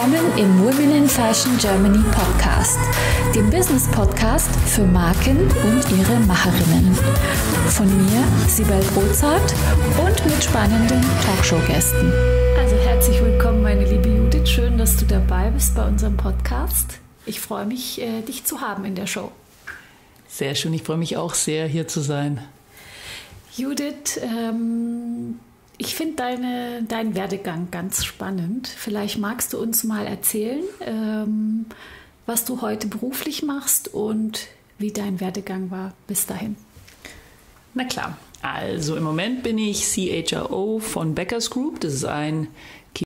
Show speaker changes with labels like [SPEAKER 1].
[SPEAKER 1] Willkommen im Women in Fashion Germany Podcast, dem Business Podcast für Marken und ihre Macherinnen. Von mir, Sibel Rozart, und mit spannenden Talkshow-Gästen. Also herzlich willkommen, meine liebe Judith. Schön, dass du dabei bist bei unserem Podcast. Ich freue mich, dich zu haben in der Show.
[SPEAKER 2] Sehr schön, ich freue mich auch sehr, hier zu sein.
[SPEAKER 1] Judith, ich finde deinen Werdegang ganz spannend. Vielleicht magst du uns mal erzählen, was du heute beruflich machst und wie dein Werdegang war bis dahin.
[SPEAKER 2] Na klar, also im Moment bin ich CHRO von Beckers Group. Das ist ein